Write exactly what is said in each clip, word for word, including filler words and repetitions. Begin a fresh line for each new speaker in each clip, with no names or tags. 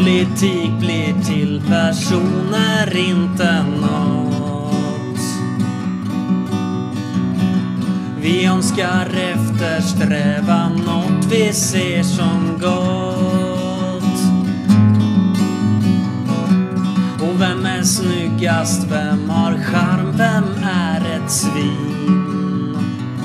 Politik blir till personer, inte något. Vi önskar eftersträva något vi ser som gott. Och vem är snyggast, vem har charm, vem är ett svin?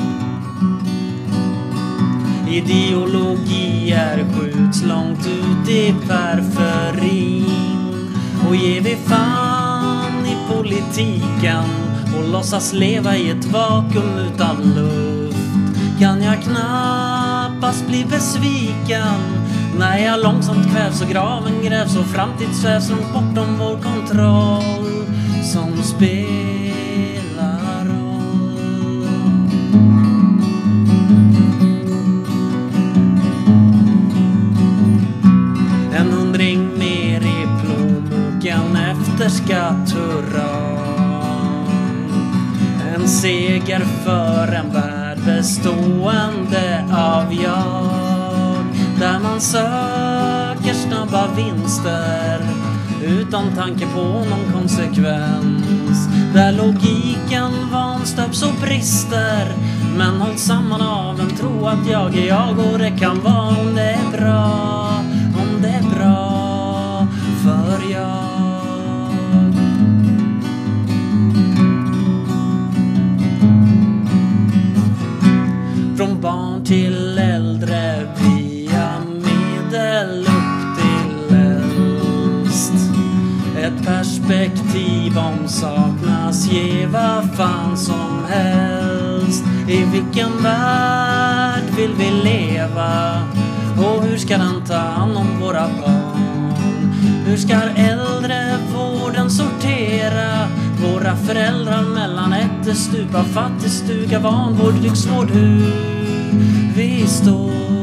Ideologier skjuts långt ut i periferin. Och ger vi fan i politiken och låtsas leva i ett vakuum utan luft, kan jag knappast bli besviken när jag långsamt kvävs och graven grävs och framtid svävs långt bortom vår kontroll som spelar roll. En hundring mer i plånboken efter skatt, hurra. En seger för en värld bestående av jag, där man söker snabba vinster utan tanke på någon konsekvens, där logiken vanstöps och brister, men hålls samman av en tro att jag är jag, och det kan vara om det är bra, om det är bra för jag. Från barn till äldre, via medel upp till äldst. Ett perspektiv om saknas, ge vad fan som helst. I vilken värld vill vi leva? Och hur ska den ta hand om våra barn? Hur ska äldrevården sortera våra föräldrar mellan ättestupa, fattigstuga, vanvård, lyxvård? Hur vi står